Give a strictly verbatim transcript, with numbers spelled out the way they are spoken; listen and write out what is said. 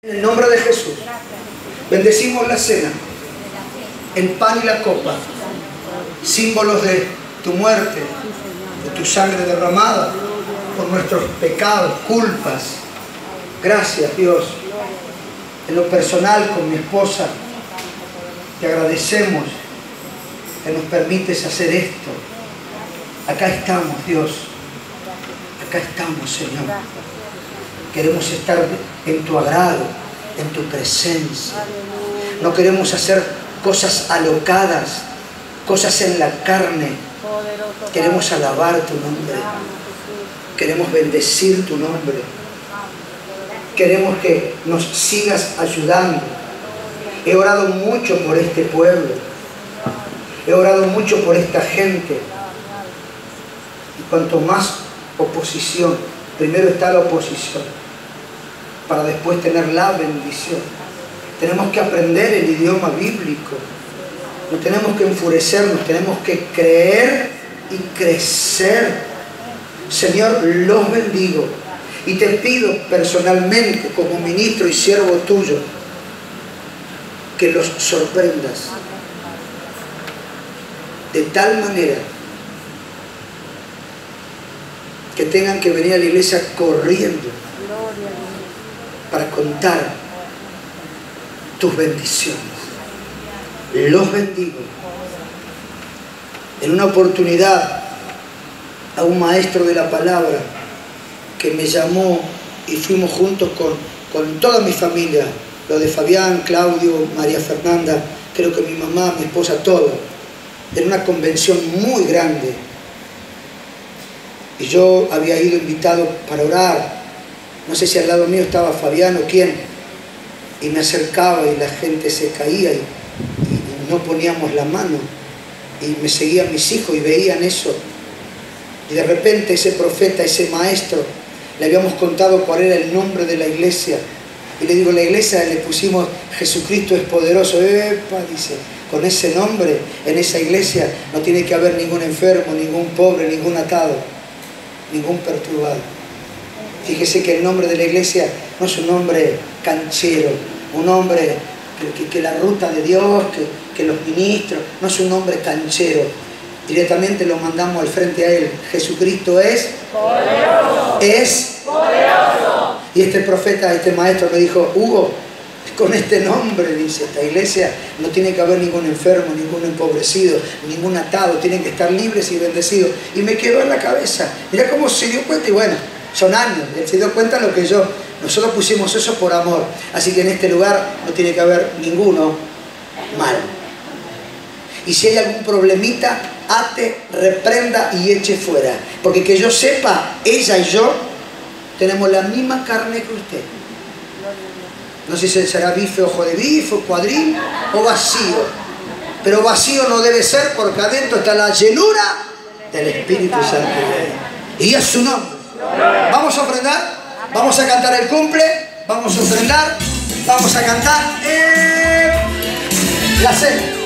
En el nombre de Jesús, bendecimos la cena, el pan y la copa, símbolos de tu muerte, de tu sangre derramada por nuestros pecados, culpas. Gracias, Dios. En lo personal, con mi esposa, te agradecemos que nos permites hacer esto. Acá estamos, Dios. Acá estamos, Señor. Queremos estar en tu agrado, en tu presencia. No queremos hacer cosas alocadas, cosas en la carne. Queremos alabar tu nombre. Queremos bendecir tu nombre. Queremos que nos sigas ayudando. He orado mucho por este pueblo. He orado mucho por esta gente. Y cuanto más oposición, primero está la oposición, para después tener la bendición. Tenemos que aprender el idioma bíblico. No tenemos que enfurecernos, tenemos que creer y crecer. Señor, los bendigo. Y te pido personalmente, como ministro y siervo tuyo, que los sorprendas de tal manera que tengan que venir a la iglesia corriendo para contar tus bendiciones. Los bendigo. En una oportunidad, a un maestro de la palabra que me llamó y fuimos juntos con, con toda mi familia, lo de Fabián, Claudio, María Fernanda, creo que mi mamá, mi esposa, todo, en una convención muy grande. Y yo había ido invitado para orar. No sé si al lado mío estaba Fabián o quién. Y me acercaba y la gente se caía y, y no poníamos la mano. Y me seguían mis hijos y veían eso. Y de repente ese profeta, ese maestro, le habíamos contado cuál era el nombre de la iglesia. Y le digo, la iglesia le pusimos Jesucristo es poderoso. Epa, dice, con ese nombre, en esa iglesia no tiene que haber ningún enfermo, ningún pobre, ningún atado, ningún perturbado. Fíjese que el nombre de la iglesia no es un nombre canchero, un nombre que, que, que la ruta de Dios, que, que los ministros, no es un nombre canchero. Directamente lo mandamos al frente a Él. Jesucristo es poderoso. Es poderoso. Y este profeta, este maestro me dijo, Hugo, con este nombre, dice, esta iglesia no tiene que haber ningún enfermo, ningún empobrecido, ningún atado, tienen que estar libres y bendecidos. Y me quedó en la cabeza. Mirá cómo se dio cuenta, y bueno, son años, él se dio cuenta de lo que yo, nosotros pusimos eso por amor. Así que en este lugar no tiene que haber ninguno mal. Y si hay algún problemita, ate, reprenda y eche fuera. Porque que yo sepa, ella y yo tenemos la misma carne que usted. No sé si será bife, ojo de bife, cuadril o vacío. Pero vacío no debe ser porque adentro está la llenura del Espíritu Santo. Y es su nombre. Vamos a ofrendar, vamos a cantar el cumple, vamos a ofrendar, vamos a cantar eh, la cena.